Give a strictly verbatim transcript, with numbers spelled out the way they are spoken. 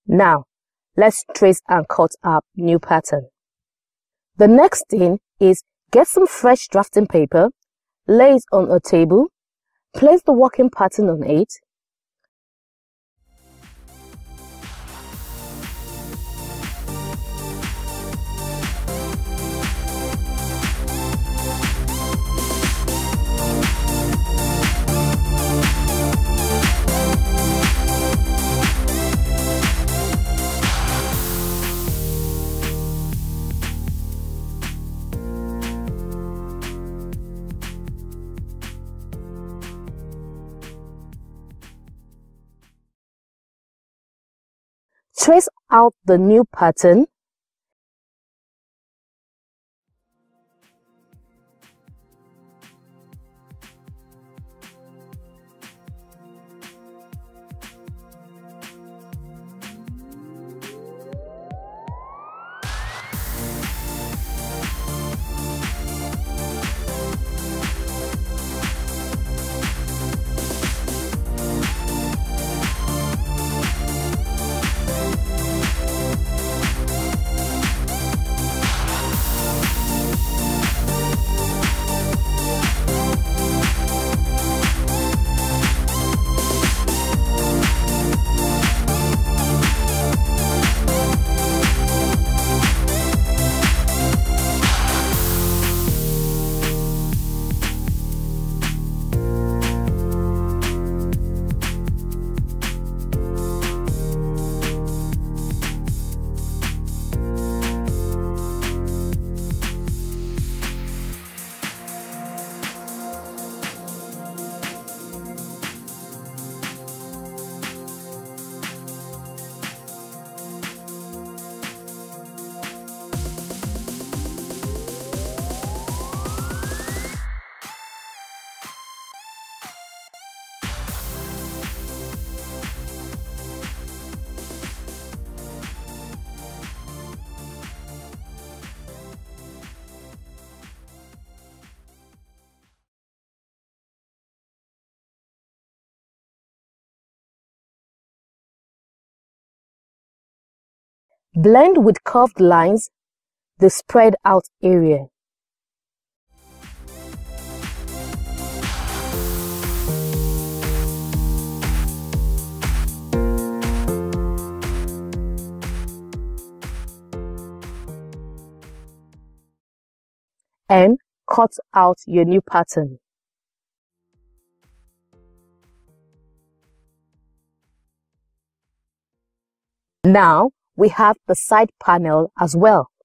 Now, let's trace and cut our new pattern. The next thing is get some fresh drafting paper, lay it on a table, place the working pattern on it, trace out the new pattern, blend with curved lines the spread out area. And cut out your new pattern. Now we have the side panel as well.